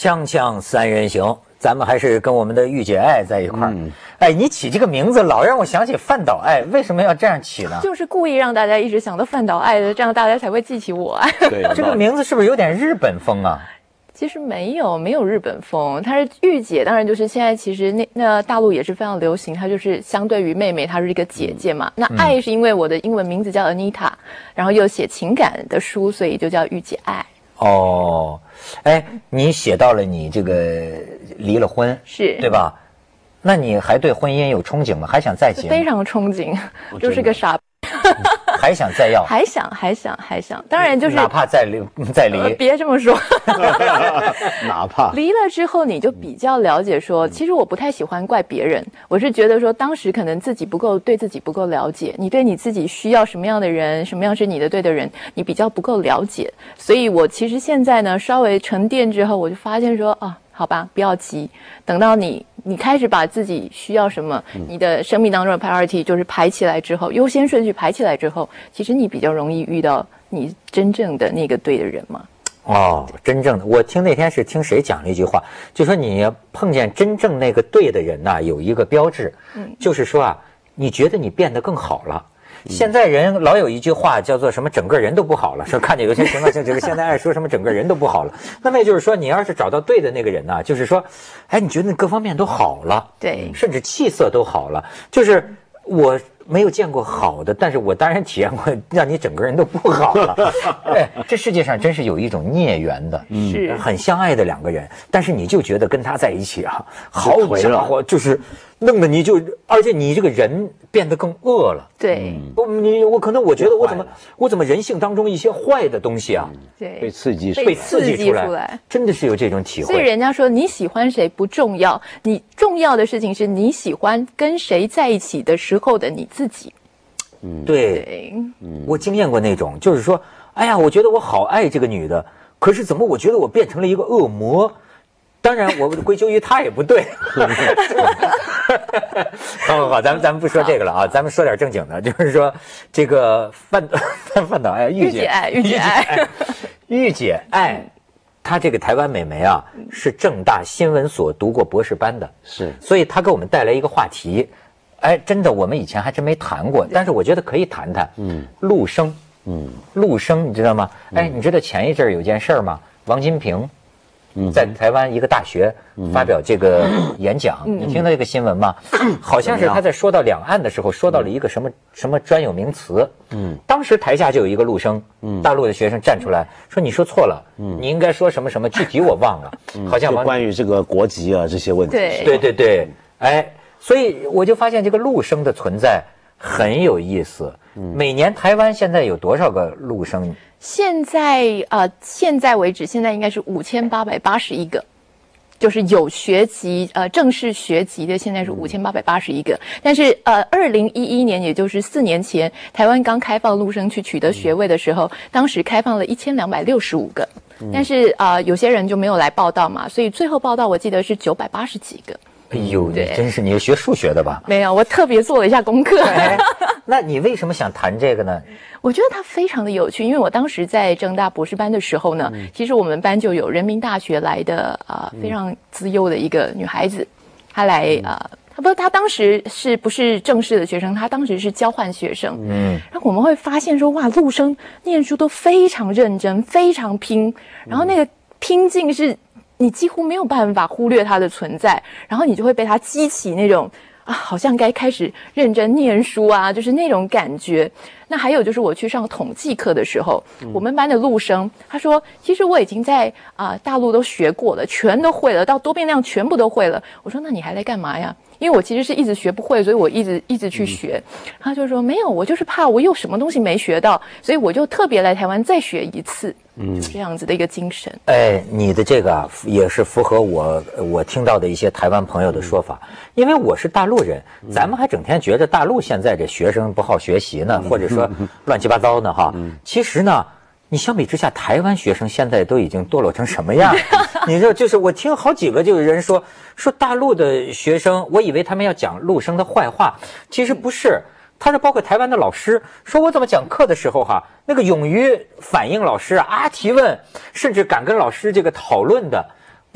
锵锵三人行，咱们还是跟我们的御姐爱在一块儿。哎，你起这个名字老让我想起饭岛爱，为什么要这样起呢？ 就是故意让大家一直想到饭岛爱的，这样大家才会记起我。 对， 这个名字是不是有点日本风啊？ 其实没有日本风，它是御姐，当然就是现在其实那大陆也是非常流行，它就是相对于妹妹，她是一个姐姐嘛。那爱是因为我的英文名字叫 Anita， 然后又写情感的书，所以就叫御姐爱。 哦，哎，你写到了你这个离了婚， 是对吧？那你还对婚姻有憧憬吗？还想再结？ 非常憧憬，就是个傻。 还想再要？ 还想，当然就是哪怕再离， 别这么说。 哪怕离了之后，你就比较了解说，其实我不太喜欢怪别人，我是觉得说，当时可能自己对自己不够了解，你对你自己需要什么样的人，什么样是你的对的人，你比较不够了解，所以我其实现在呢，稍微沉淀之后，我就发现说啊。好吧，不要急，等到你开始把自己需要什么，你的生命当中的 priority 就是排起来之后，优先顺序排起来之后，其实你比较容易遇到你真正的那个对的人嘛。 哦，真正的，我那天是听谁讲了一句话，就说你碰见真正那个对的人呐，有一个标志，就是说啊，你觉得你变得更好了。现在人老有一句话叫做什么整个人都不好了，说看见有些情况像这个现在爱说什么整个人都不好了，那么也就是说你要是找到对的那个人呢，就是说哎你觉得你各方面都好了， 对， 甚至气色都好了，就是我没有见过好的，但是我当然体验过让你整个人都不好了。哎，这世界上真是有一种孽缘的， 是很相爱的两个人，但是你就觉得跟他在一起啊，好家伙，就是弄得你就，而且你这个人变得更恶了。 对， 我可能我觉得我怎么人性当中一些坏的东西啊， 对， 被刺激出来，真的是有这种体会。 所以人家说你喜欢谁不重要，你重要的事情是你喜欢跟谁在一起的时候的你自己。 对，我经验过那种，就是说，哎呀，我觉得我好爱这个女的，可是怎么我觉得我变成了一个恶魔？当然，我归咎于她也不对。好，咱们不说这个了啊，咱们说点正经的，就是说这个饭岛爱御姐爱，她这个台湾美眉啊，是政大新闻所读过博士班的， 是， 所以她给我们带来一个话题，哎，真的我们以前还真没谈过，但是我觉得可以谈谈，陆生，陆生你知道吗？哎，你知道前一阵有件事儿吗？王金平。在台湾一个大学发表这个演讲，你听到这个新闻吗？好像是他在说到两岸的时候，说到了一个什么专有名词。当时台下就有一个陆生，大陆的学生站出来说：“你说错了，你应该说什么什么，具体我忘了。”好像关于这个国籍啊这些问题。 对，哎，所以我就发现这个陆生的存在很有意思。每年台湾现在有多少个陆生？ 现在为止，现在应该是5881个，就是有学籍正式学籍的，现在是5881个。但是2011年，也就是4年前，台湾刚开放陆生去取得学位的时候，当时开放了1265个，但是有些人就没有来报到嘛，所以最后报到我记得是980几个。 哎呦，你真是你学数学的吧？ 没有，我特别做了一下功课。 那你为什么想谈这个呢？ 我觉得它非常的有趣，因为我当时在政大博士班的时候呢，其实我们班就有人民大学来的非常资优的一个女孩子，她来她当时是不是正式的学生？她当时是交换学生。然后我们会发现说，哇，陆生念书都非常认真，非常拼，然后那个拼劲是你几乎没有办法忽略它的存在，然后你就会被它激起那种好像该开始认真念书啊，就是那种感觉。那还有就是我去上统计课的时候，我们班的陆生他说，其实我已经在大陆都学过了，全都会了，到多变量全部都会了。我说那你还来干嘛呀？因为我其实是一直学不会，所以我一直去学。他就说没有，我就是怕我有什么东西没学到，所以我就特别来台湾再学一次。这样子的一个精神。 哎，你的这个也是符合我听到的一些台湾朋友的说法，因为我是大陆人，咱们还整天觉得大陆现在这学生不好学习呢，或者说乱七八糟呢哈。其实呢，你相比之下，台湾学生现在都已经堕落成什么样？你说，就是我听好几个就有人说大陆的学生，我以为他们要讲陆生的坏话，其实不是。他是包括台湾的老师，说我怎么讲课的时候哈，那个勇于反映老师提问，甚至敢跟老师这个讨论的，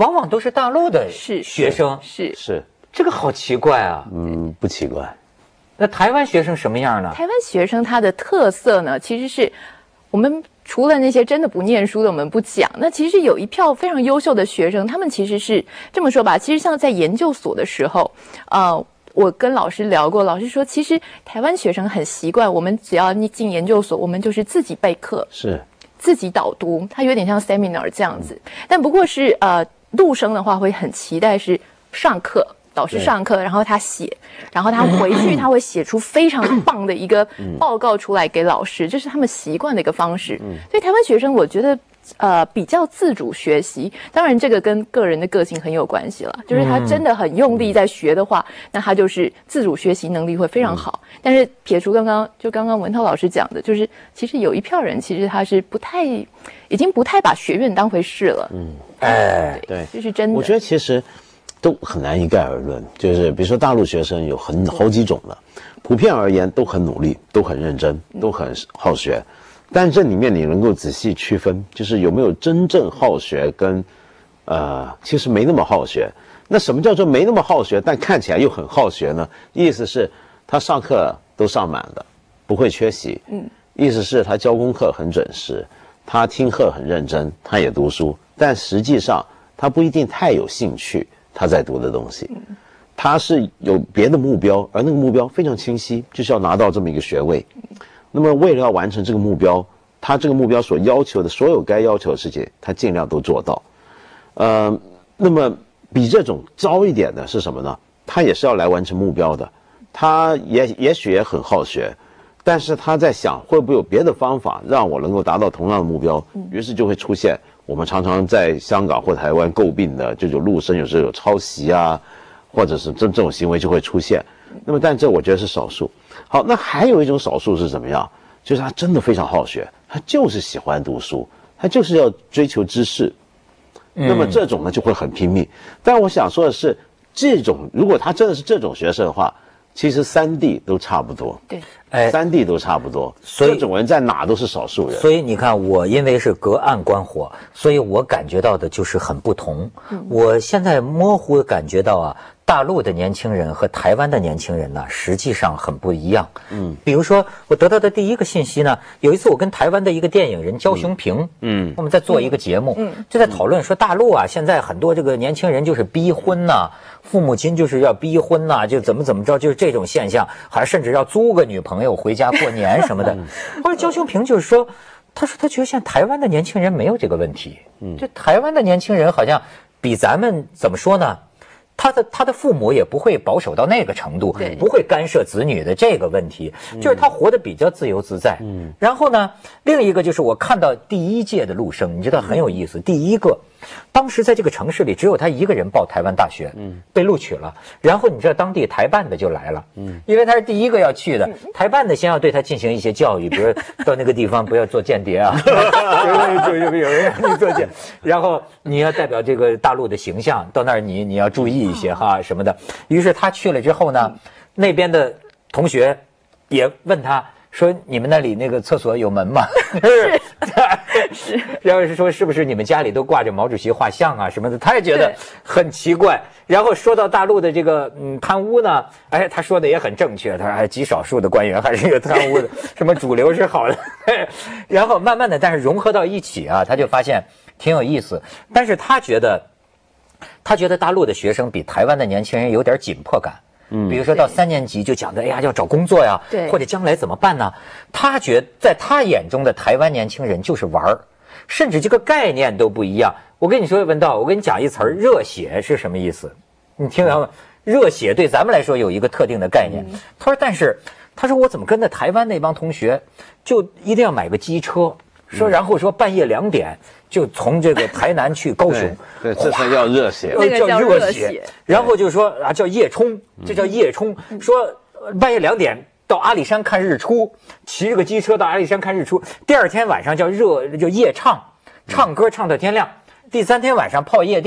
往往都是大陆的学生， 是这个好奇怪啊。 不奇怪。 那台湾学生什么样呢？ 台湾学生他的特色呢，其实是我们除了那些真的不念书的我们不讲，那其实有一票非常优秀的学生，他们其实是这么说吧，其实像在研究所的时候，我跟老师聊过，老师说其实台湾学生很习惯，我们只要你进研究所，我们就是自己备课， 是自己导读，它有点像 seminar 这样子。但不过是陆生的话会很期待是上课，导师上课，然后他写，然后他回去他会写出非常棒的一个报告出来给老师，这是他们习惯的一个方式。所以台湾学生我觉得比较自主学习，当然这个跟个人的个性很有关系了。就是他真的很用力在学的话，那他就是自主学习能力会非常好。但是撇除刚刚文涛老师讲的，就是其实有一票人其实他是已经不太把学院当回事了。对，这是真的。 我觉得其实都很难一概而论，就是比如说大陆学生有好几种了，普遍而言都很努力，都很认真，都很好学。但这里面你能够仔细区分，就是有没有真正好学跟其实没那么好学。那什么叫做没那么好学但看起来又很好学呢？意思是他上课都上满的，不会缺席。意思是他交功课很准时，他听课很认真，他也读书，但实际上他不一定太有兴趣他在读的东西。他是有别的目标，而那个目标非常清晰，就是要拿到这么一个学位。那么为了要完成这个目标，他这个目标所要求的所有该要求的事情，他尽量都做到。那么比这种糟一点的是什么呢？他也是要来完成目标的，他也许也很好学，但是他在想会不会有别的方法让我能够达到同样的目标，于是就会出现我们常常在香港或台湾诟病的这种陆生有时候有抄袭啊，或者是这种行为就会出现。那么但这我觉得是少数。好，那还有一种少数是怎么样？就是他真的非常好学，他就是喜欢读书，他就是要追求知识。那么这种呢就会很拼命。但我想说的是，这种如果他真的是这种学生的话，其实3地都差不多。 对 ，3地都差不多。 所以这种人在哪都是少数人。 所以你看，我因为是隔岸观火，所以我感觉到的就是很不同。我现在模糊地感觉到啊，大陆的年轻人和台湾的年轻人呢，实际上很不一样。比如说我得到的第一个信息呢，有一次我跟台湾的一个电影人焦雄平，我们在做一个节目，就在讨论说大陆啊，现在很多这个年轻人就是逼婚呐，父母亲就是要逼婚呐，就怎么着，就是这种现象，还甚至要租个女朋友回家过年什么的。后来焦雄平就是说，他说他觉得现在台湾的年轻人没有这个问题，这台湾的年轻人好像比咱们怎么说呢？他的父母也不会保守到那个程度，不会干涉子女的这个问题，就是他活得比较自由自在。然后呢，另一个就是我看到第1届的陆生，你知道很有意思，第一个，当时在这个城市里只有他一个人报台湾大学，被录取了。然后你知道当地台办的就来了，因为他是第一个要去的，台办的先要对他进行一些教育，比如到那个地方不要做间谍啊，有人让你做间，然后你要代表这个大陆的形象，到那儿你要注意一些哈什么的。于是他去了之后呢，那边的同学也问他说：“你们那里那个厕所有门吗？”是，然后是说是不是你们家里都挂着毛主席画像啊什么的？他也觉得很奇怪。然后说到大陆的这个贪污呢，哎，他说的也很正确，他说极少数的官员还是有贪污的，什么主流是好的。然后慢慢的，但是融合到一起啊，他就发现挺有意思。但是他觉得大陆的学生比台湾的年轻人有点紧迫感。比如说到3年级就讲的，哎呀，要找工作呀，或者将来怎么办呢？他觉得在他眼中的台湾年轻人就是玩儿，甚至这个概念都不一样。我跟你说，文道，我跟你讲一词儿，热血是什么意思？你听到吗？热血对咱们来说有一个特定的概念。他说，但是他说我怎么跟那台湾那帮同学就一定要买个机车，说然后说半夜2点。就从这个台南去高雄， 对，这才叫热血， 叫热血。 然后就说啊，叫夜冲，这叫夜冲。说半夜2点到阿里山看日出，骑着个机车到阿里山看日出。第2天晚上叫夜唱，唱歌唱到天亮。第3天晚上泡夜店，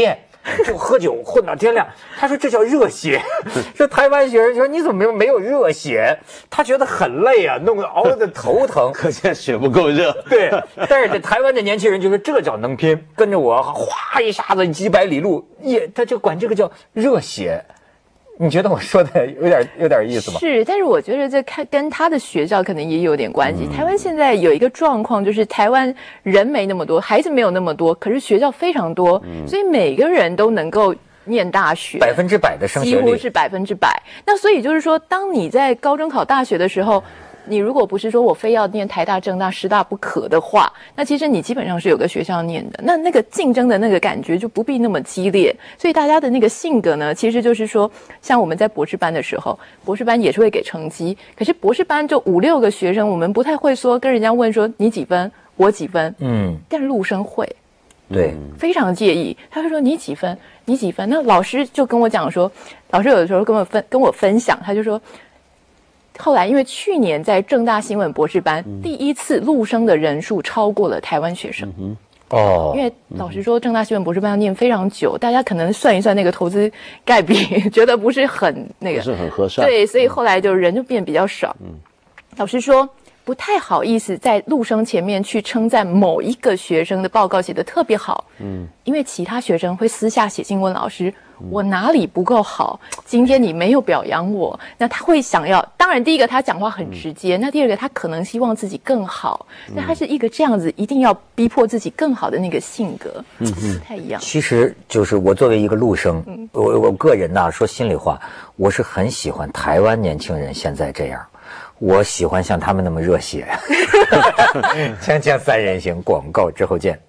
就喝酒混到天亮。他说这叫热血。说台湾学生说你怎么没有热血？他觉得很累啊，弄得熬得头疼。 可见血不够热。 对，但是这台湾的年轻人就说这叫能拼，跟着我哗一下子几百里路，他就管这个叫热血。你觉得我说的有点意思吗？ 是，但是我觉得这跟他的学校可能也有点关系。台湾现在有一个状况，就是台湾人没那么多，孩子没有那么多，可是学校非常多，所以每个人都能够念大学 ，100%的升学率， 几乎是100%。那所以就是说，当你在高中考大学的时候，你如果不是说我非要念台大、政大、师大不可的话，那其实你基本上是有个学校念的，那个竞争的那个感觉就不必那么激烈。所以大家的那个性格呢，其实就是说，像我们在博士班的时候，博士班也是会给成绩，可是博士班就5、6个学生，我们不太会说跟人家问说你几分，我几分，但陆生会。 对， 非常介意，他会说你几分，你几分。那老师就跟我讲说，老师有的时候跟我分享，他就说，后来因为去年在政大新闻博士班，第一次陆生的人数超过了台湾学生。因为老实说，政大新闻博士班要念非常久，大家可能算一算那个投资概比，觉得不是很那个， 不是很合算。 对，所以后来就人就变比较少。老实说，不太好意思在陆生前面去称赞某一个学生的报告写得特别好，因为其他学生会私下写信问老师，我哪里不够好？今天你没有表扬我，那他会想要，当然第一个他讲话很直接，那第二个他可能希望自己更好，那他是一个这样子一定要逼迫自己更好的那个性格，不太一样。 其实就是我作为一个陆生，我个人呐，说心里话，我是很喜欢台湾年轻人现在这样。我喜欢像他们那么热血。锵锵三人行，广告之后见。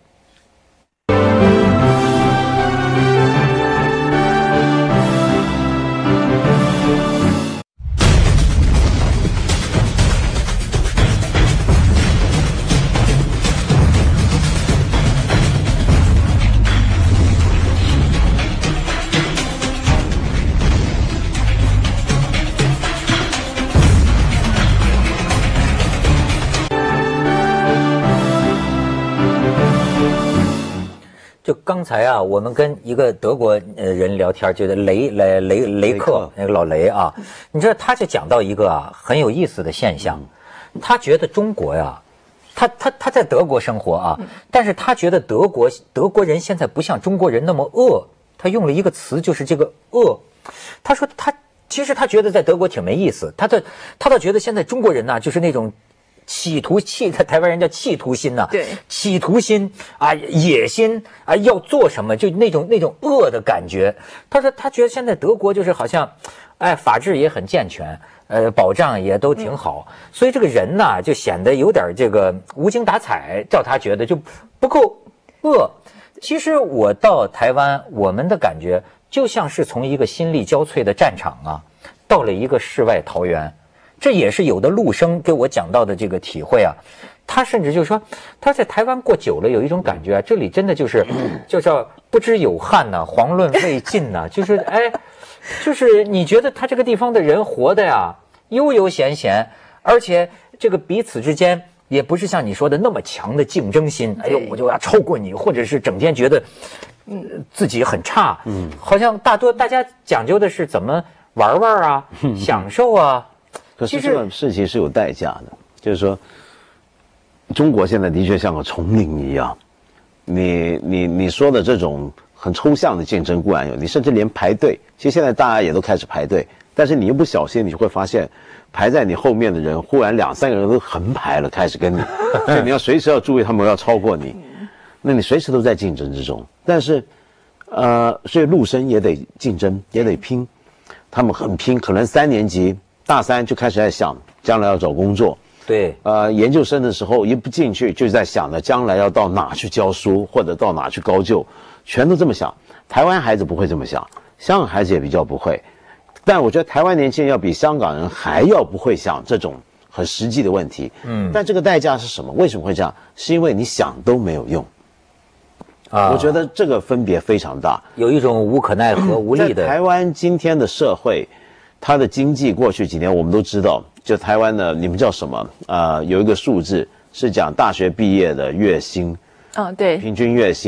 就刚才啊，我们跟一个德国人聊天，就是雷克那个老雷啊，你知道他就讲到一个啊很有意思的现象，他觉得中国呀，他在德国生活啊，但是他觉得德国人现在不像中国人那么恶，他用了一个词就是这个恶，他说其实他觉得在德国挺没意思，他倒觉得现在中国人呢就是那种。台湾人叫企图心呐， 对， 企图心啊，野心啊，要做什么就那种恶的感觉。他说他觉得现在德国就是好像，法治也很健全，保障也都挺好，所以这个人呢就显得有点这个无精打采，照他觉得就不够恶。其实我到台湾，我们的感觉就像是从一个心力交瘁的战场啊，到了一个世外桃源。这也是有的陆生给我讲到的这个体会啊，他甚至就说他在台湾过久了，有一种感觉啊，这里真的就是就叫不知有汉呐，遑论魏晋呐，就是你觉得他这个地方的人活的呀悠悠闲闲，而且这个彼此之间也不是像你说的那么强的竞争心，哎呦我就要超过你，或者是整天觉得自己很差，好像大家讲究的是怎么玩玩啊，享受啊。 可是这个事情是有代价的，就是说，中国现在的确像个丛林一样，你说的这种很抽象的竞争固然有，你甚至连排队，其实现在大家也都开始排队，但是你一不小心，你就会发现，排在你后面的人忽然2、3个人都横排了，开始跟你，所以你要随时要注意他们要超过你，那你随时都在竞争之中。但是，所以陆生也得竞争，也得拼，他们很拼，可能3年级。大3就开始在想将来要找工作， 对， 研究生的时候一不进去就在想着将来要到哪去教书或者到哪去高就，全都这么想。台湾孩子不会这么想，香港孩子也比较不会，但我觉得台湾年轻人要比香港人还要不会想这种很实际的问题。但这个代价是什么？为什么会这样？是因为你想都没有用。我觉得这个分别非常大， 有一种无可奈何、无力的。 在台湾今天的社会。它的经济过去几年我们都知道，就台湾的你们叫什么？有一个数字是讲大学毕业的月薪， 对， 平均月薪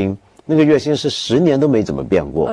那个月薪是10年都没怎么变过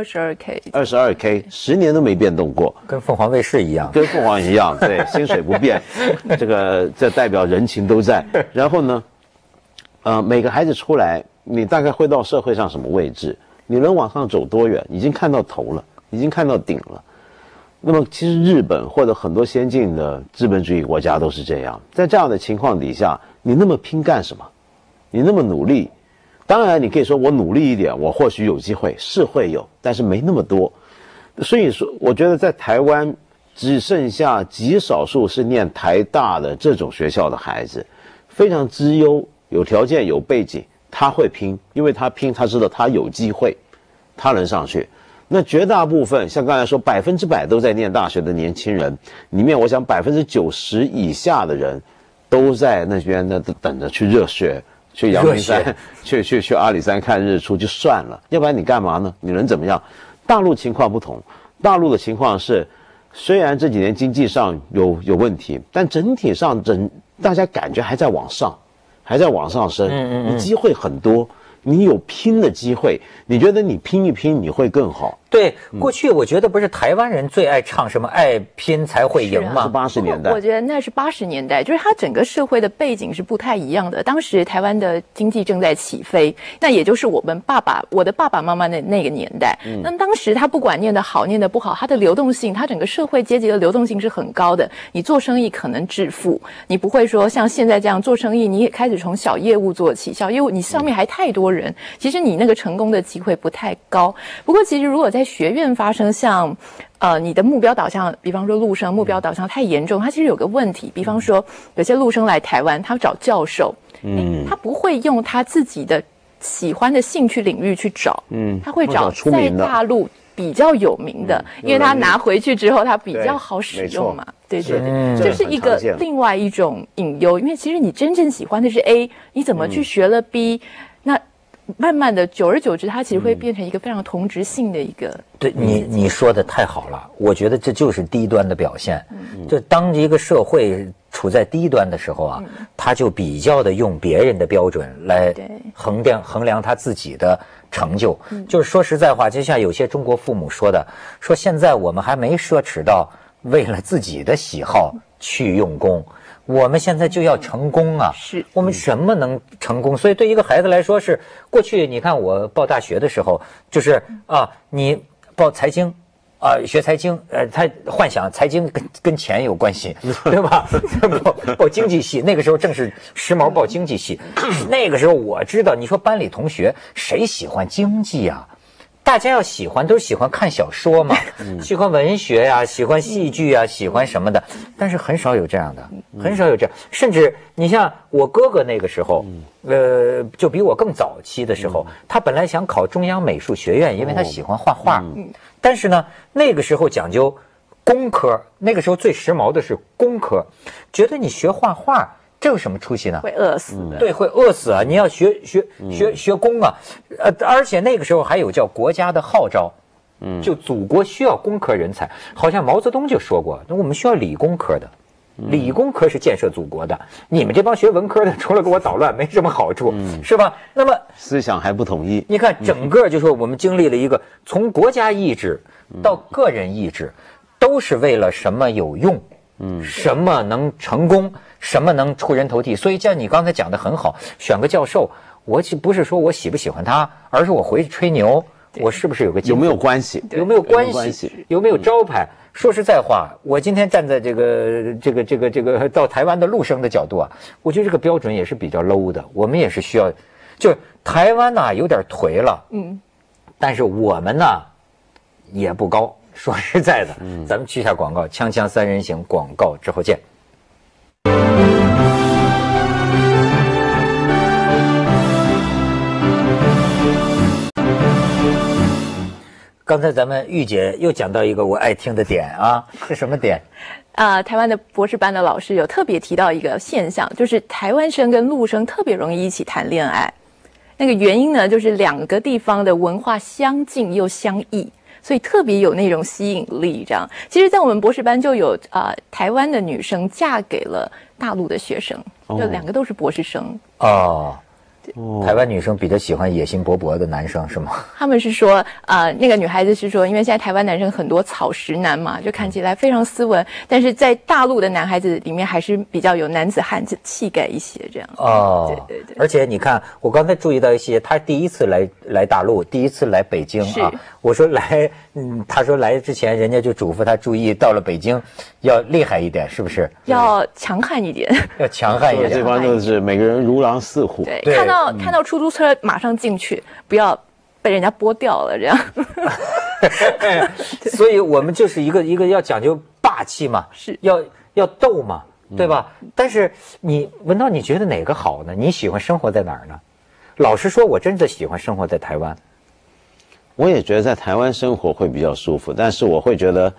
，22K，10年都没变动过， 跟凤凰卫视一样， 跟凤凰一样，对，薪水不变，这代表人情都在。然后呢，每个孩子出来，你大概会到社会上什么位置？你能往上走多远？已经看到头了，已经看到顶了。那么其实日本或者很多先进的资本主义国家都是这样，在这样的情况底下，你那么拼干什么？你那么努力？当然，你可以说我努力一点，我或许有机会，是会有，但是没那么多。所以说，我觉得在台湾只剩下极少数是念台大的这种学校的孩子，非常资优，有条件有背景，他会拼，因为他拼，他知道他有机会，他能上去。那绝大部分像刚才说100%都在念大学的年轻人里面，我想90%以下的人都在那边等着去热血。去阳明山，去阿里山看日出就算了，要不然你干嘛呢？你能怎么样？大陆情况不同，大陆的情况是，虽然这几年经济上有问题，但整体上大家感觉还在往上，还在往上升，你机会很多，你有拼的机会，你觉得你拼一拼你会更好。 对，过去我觉得不是台湾人最爱唱什么爱拼才会赢吗？ 是80年代， 我觉得那是80年代，就是它整个社会的背景是不太一样的。当时台湾的经济正在起飞，那也就是我的爸爸妈妈那个年代。那当时他不管念得好念得不好，他的流动性，他整个社会阶级的流动性是很高的。你做生意可能致富，你不会说像现在这样做生意，你也开始从小业务做起，小业务你上面还太多人，其实你那个成功的机会不太高。不过其实如果在学院发生像你的目标导向，比方说陆生目标导向太严重，它其实有个问题，比方说有些陆生来台湾，他找教授，他不会用他自己的喜欢的兴趣领域去找，他会找在大陆比较有名的，因为他拿回去之后他比较好使用嘛。对，这是一个另外一种隐忧，因为其实你真正喜欢的是 A， 你怎么去学了 B，那慢慢的，久而久之，它其实会变成一个非常同质性的一个。 对你说的太好了，我觉得这就是低端的表现。就当一个社会处在低端的时候啊，他就比较的用别人的标准来衡量他自己的成就。就是说实在话，就像有些中国父母说的，说现在我们还没奢侈到为了自己的喜好去用功。我们现在就要成功啊！ 是我们什么能成功？所以对一个孩子来说是，过去你看我报大学的时候，就是你报财经，学财经，他幻想财经跟钱有关系，对吧？报经济系，那个时候正是时髦报经济系，那个时候我知道，你说班里同学谁喜欢经济啊？大家要喜欢都是喜欢看小说嘛，喜欢文学呀，喜欢戏剧啊，喜欢什么的，但是很少有这样的，很少有这样。甚至你像我哥哥那个时候，就比我更早期的时候，他本来想考中央美术学院，因为他喜欢画画，但是呢，那个时候讲究工科，那个时候最时髦的是工科，觉得你学画画。这有什么出息呢？ 会饿死的。 对，会饿死啊！你要学工啊，而且那个时候还有叫国家的号召，就祖国需要工科人才。好像毛泽东就说过，那我们需要理工科的，理工科是建设祖国的。你们这帮学文科的，除了给我捣乱，没什么好处，是吧？那么思想还不统一。 你看，整个就说我们经历了一个从国家意志到个人意志，都是为了什么有用，什么能成功。什么能出人头地？所以像你刚才讲的很好，选个教授，我不是说我喜不喜欢他，而是我回去吹牛，我是不是有个有没有关系？ 有没有关系？有没有招牌？说实在话，我今天站在这个到台湾的陆生的角度啊，我觉得这个标准也是比较 low 的。我们也是需要，就台湾呐有点颓了，但是我们呢也不高。说实在的，咱们去一下广告，锵锵三人行，广告之后见。刚才咱们玉姐又讲到一个我爱听的点啊，是什么点？ 台湾的博士班的老师有特别提到一个现象，就是台湾生跟陆生特别容易一起谈恋爱。那个原因呢，就是两个地方的文化相近又相异，所以特别有那种吸引力。这样，其实，在我们博士班就有台湾的女生嫁给了大陆的学生，就两个都是博士生。 台湾女生比较喜欢野心勃勃的男生是吗？ 他们是说，那个女孩子是说，因为现在台湾男生很多草食男嘛，就看起来非常斯文，但是在大陆的男孩子里面还是比较有男子汉气概一些这样。 哦，对。而且你看，我刚才注意到一些，他第一次来大陆，第一次来北京啊，我说来，他说来之前人家就嘱咐他注意，到了北京要厉害一点，是不是？ 要强悍一点， 要强悍一点。 这帮就是每个人如狼似虎。 对，看到出租车马上进去，不要被人家剥掉了这样。 所以我们就是一个要讲究霸气嘛， 是要斗嘛，对吧？但是文涛，你觉得哪个好呢？你喜欢生活在哪儿呢？老实说，我真的喜欢生活在台湾。 我也觉得在台湾生活会比较舒服，但是我会觉得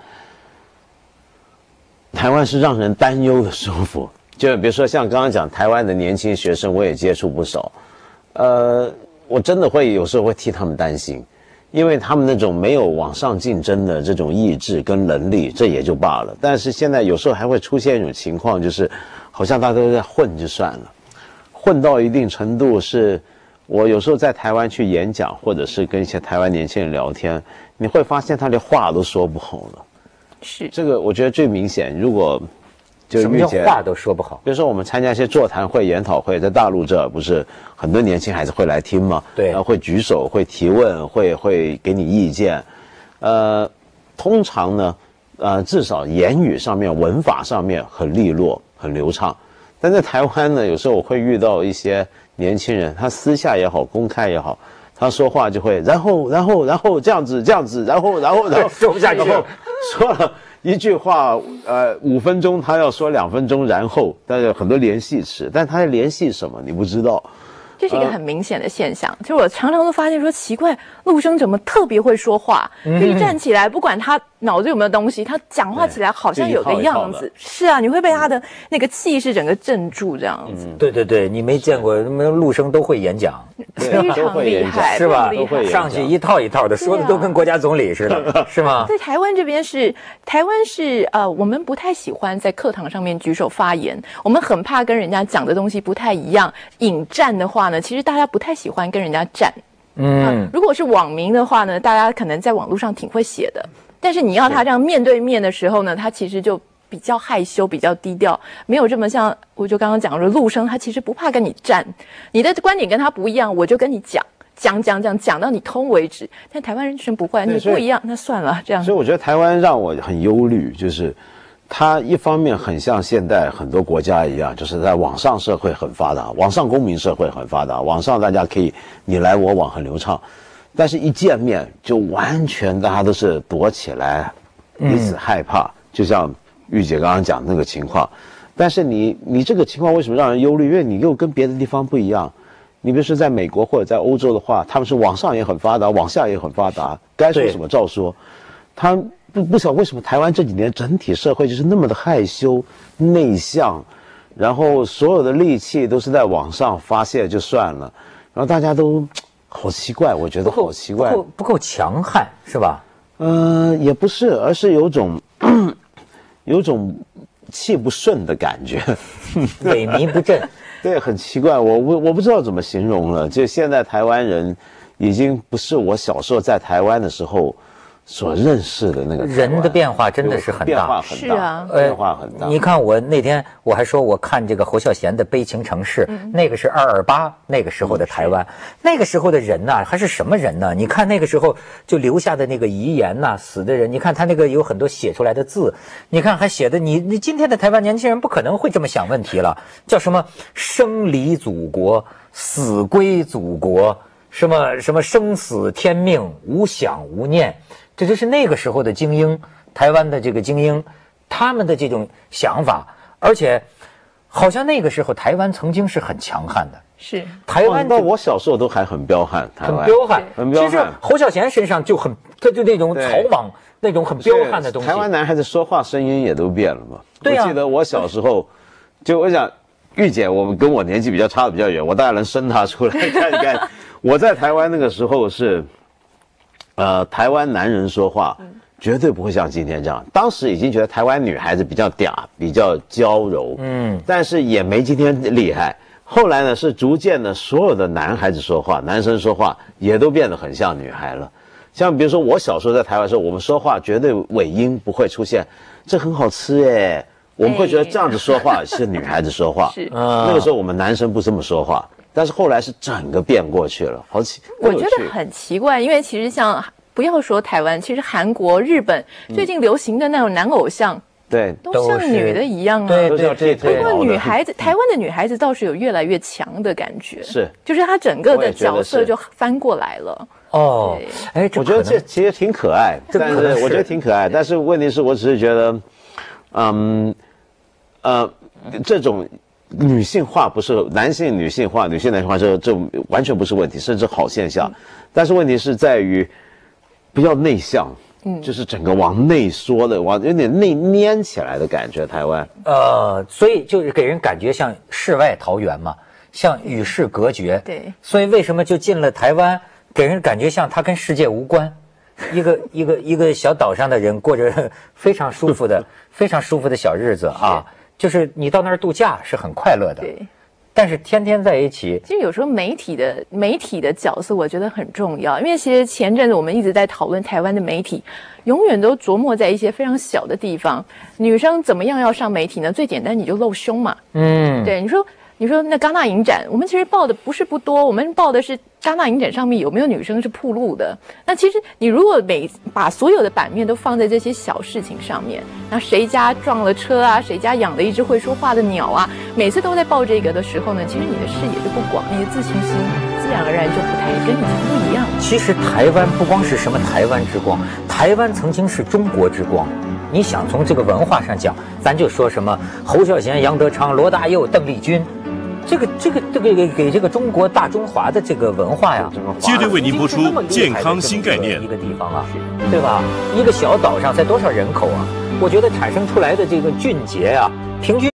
台湾是让人担忧的舒服。就比如说像刚刚讲台湾的年轻学生，我也接触不少。我真的会有时候会替他们担心，因为他们那种没有往上竞争的这种意志跟能力，这也就罢了。但是现在有时候还会出现一种情况，就是好像大家都在混就算了，混到一定程度是。我有时候在台湾去演讲，或者是跟一些台湾年轻人聊天，你会发现他连话都说不好了。 是这个，我觉得最明显。如果就什么叫话都说不好？ 比如说我们参加一些座谈会、研讨会，在大陆这不是很多年轻孩子会来听吗？ 对， 会举手、会提问、会给你意见。通常呢，至少言语上面、文法上面很利落、很流畅。但在台湾呢，有时候我会遇到一些年轻人，他私下也好，公开也好，他说话就会然后这样子，然后说不下去， 说了一句话，5分钟他要说2分钟，然后但是很多联系词，但他在联系什么你不知道。 这是一个很明显的现象，就是我常常都发现说，奇怪，陆生怎么特别会说话？一站起来，不管他脑子有没有东西，他讲话起来好像有个样子。是啊，你会被他的那个气势整个镇住这样子。 对，你没见过，陆生都会演讲， 非常厉害， 是吧？ 都会上去一套一套的，说的都跟国家总理似的，是吗？ 在台湾这边台湾是我们不太喜欢在课堂上面举手发言，我们很怕跟人家讲的东西不太一样。引战的话呢，其实大家不太喜欢跟人家战。如果是网民的话呢，大家可能在网络上挺会写的，但是你要他这样面对面的时候呢，他其实就比较害羞，比较低调，没有这么像我就刚刚讲的陆生，他其实不怕跟你战，你的观点跟他不一样，我就跟你讲到你通为止。但台湾人真不会，你不一样，那算了这样。 所以我觉得台湾让我很忧虑，就是它一方面很像现代很多国家一样，就是在网上社会很发达，网上公民社会很发达，网上大家可以你来我往很流畅，但是一见面就完全大家都是躲起来，彼此害怕，就像玉姐刚刚讲那个情况。但是你这个情况为什么让人忧虑？因为你又跟别的地方不一样。你比如说在美国或者在欧洲的话，他们是网上也很发达，网下也很发达，该说什么照说。他不晓得为什么台湾这几年整体社会就是那么的害羞内向，然后所有的力气都是在网上发泄就算了，然后大家都好奇怪，我觉得好奇怪， 不够强悍是吧？ 也不是，而是有种气不顺的感觉， 萎靡不振。 对，很奇怪，我不知道怎么形容了。就现在台湾人已经不是我小时候在台湾的时候所认识的那个人的变化真的是很大， 变化很大， 是啊， 变化很大。 你看我那天我还说我看这个侯孝贤的《悲情城市》，那个是228那个时候的台湾，那个时候的人呐，还是什么人呢？你看那个时候就留下的那个遗言呐，死的人，你看他那个有很多写出来的字，你看还写的你今天的台湾年轻人不可能会这么想问题了，叫什么生离祖国，死归祖国，什么生死天命，无想无念。这就是那个时候的精英，台湾的这个精英，他们的这种想法，而且好像那个时候台湾曾经是很强悍的。 是台湾到我小时候都还很彪悍，台湾很彪悍， 很彪悍。 其实侯孝贤身上就他就那种草莽，那种很彪悍的东西。 台湾男孩子说话声音也都变了嘛。 对啊， 我记得我小时候，就我想玉姐，我们跟我年纪比较差的比较远，我大概能生她出来看一看。我在台湾那个时候是。台湾男人说话绝对不会像今天这样。当时已经觉得台湾女孩子比较嗲，比较娇柔，但是也没今天厉害。 后来呢，是逐渐的，所有的男孩子说话，男生说话也都变得很像女孩了。像比如说我小时候在台湾的时候，我们说话绝对尾音不会出现，这很好吃耶，我们会觉得这样子说话是女孩子说话。 是， 那个时候我们男生不这么说话，但是后来是整个变过去了，好奇。 我觉得很奇怪，因为其实像不要说台湾，其实韩国、日本最近流行的那种男偶像。 对， 都像女的一样啊。 对对对对。 不过女孩子，台湾的女孩子倒是有越来越强的感觉。 是， 就是她整个的角色就翻过来了。 哦，哎， 我觉得这其实挺可爱，但是我觉得挺可爱，但是问题是我只是觉得，这种女性化不是男性女性化、女性男性化，这完全不是问题，甚至好现象。但是问题是在于不要内向。就是整个往内缩的，往有点内粘起来的感觉。台湾， 所以就是给人感觉像世外桃源嘛，像与世隔绝。 对， 所以为什么就进了台湾，给人感觉像他跟世界无关，一个小岛上的人过着非常舒服的小日子啊，就是你到那儿度假是很快乐的。 对。 但是天天在一起， 其实有时候媒体的角色，我觉得很重要。因为其实前阵子我们一直在讨论台湾的媒体，永远都琢磨在一些非常小的地方。女生怎么样要上媒体呢？最简单，你就露胸嘛。对，你说那戛纳影展，我们其实报的不是不多，我们报的是戛纳影展上面有没有女生是暴露的。那其实你如果把所有的版面都放在这些小事情上面，那谁家撞了车啊，谁家养了一只会说话的鸟啊，每次都在报这个的时候呢，其实你的视野就不广，你的自信心自然而然就不太跟以前不一样。 其实台湾不光是什么台湾之光，台湾曾经是中国之光。你想从这个文化上讲，咱就说什么侯孝贤、杨德昌、罗大佑、邓丽君。这个给这个中国大中华的这个文化呀， 接着为您播出健康新概念。 一个地方啊，对吧？一个小岛上才多少人口啊？我觉得产生出来的这个俊杰啊，平均。